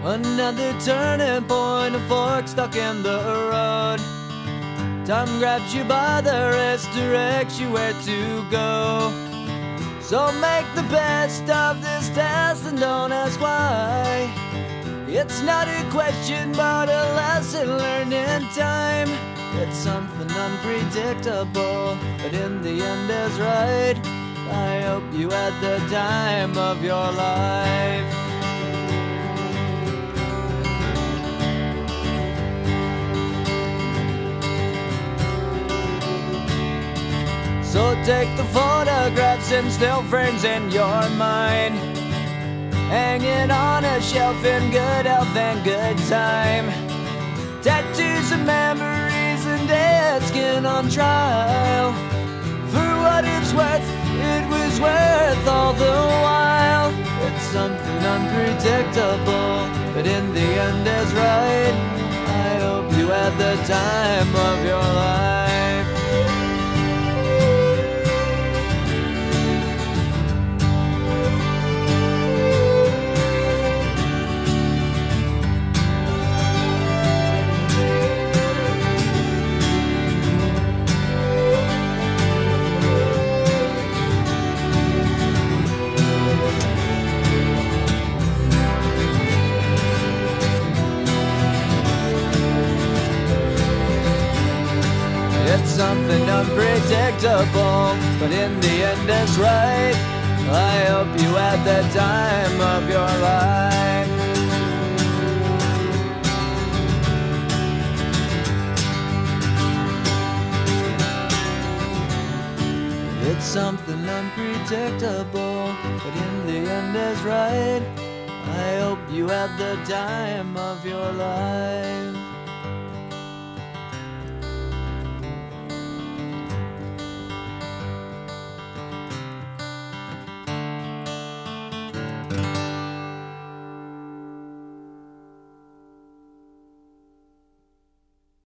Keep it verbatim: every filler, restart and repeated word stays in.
Another turning point, a fork stuck in the road. Time grabs you by the wrist, directs you where to go. So make the best of this test and don't ask why. It's not a question but a lesson learned in time. It's something unpredictable, but in the end is right. I hope you had the time of your life. So take the photographs and still frames in your mind, hanging on a shelf in good health and good time. Tattoos of memories and dead skin on trial. For what it's worth, it was worth all the while. It's something unpredictable, but in the end is right. I hope you had the time of your life. It's something unpredictable, but in the end it's right. I hope you had the time of your life. It's something unpredictable, but in the end is right. I hope you had the time of your life.